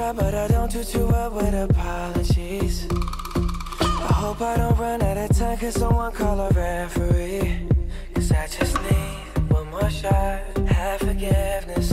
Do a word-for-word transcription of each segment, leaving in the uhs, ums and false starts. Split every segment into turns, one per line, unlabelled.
shy, but I don't do too well with apologies. I hope I don't run out of time, cause someone call a referee. Cause I just need one more shot, have forgiveness.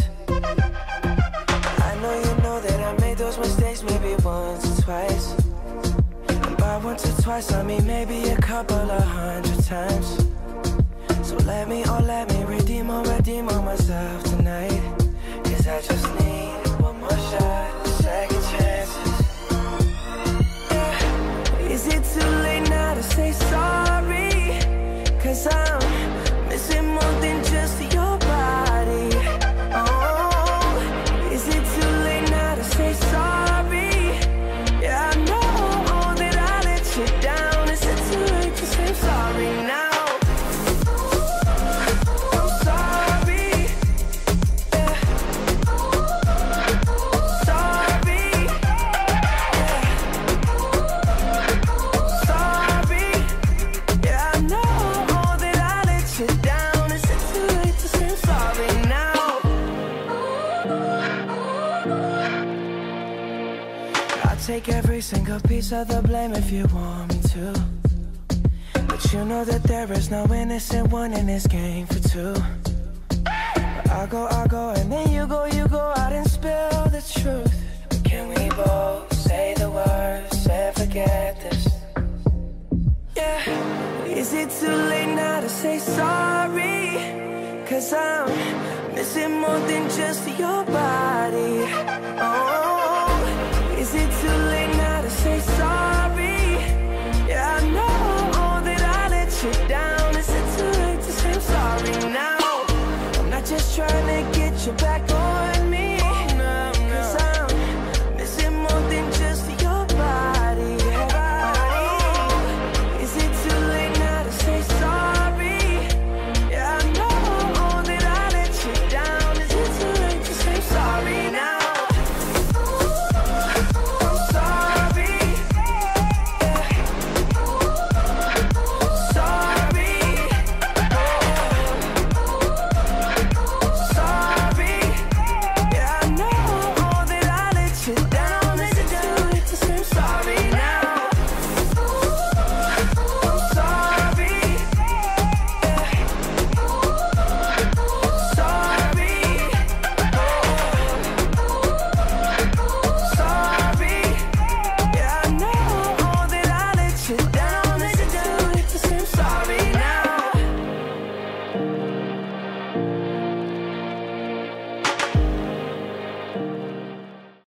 I know you know that I made those mistakes maybe once or twice. And by once or twice I mean maybe a couple of hundred times. So let me, oh let me redeem or redeem on myself tonight. Cause I just need one more shot, second chances. Yeah. Is it too late now to say sorry? Cause I'm missing more than just your body. Oh, is it too late now to say sorry? Yeah, I know that I let you down. Is it too late to say sorry now? Take every single piece of the blame if you want me to. But you know that there is no innocent one in this game for two. But I go, I go, and then you go, you go out and spill the truth. But can we both say the words and forget this? Yeah. Is it too late now to say sorry? Cause I'm missing more than just your body. Oh, is it too late now to say sorry? Yeah, I know that I let you down. Is it too late to say I'm sorry now? I'm not just trying to get you back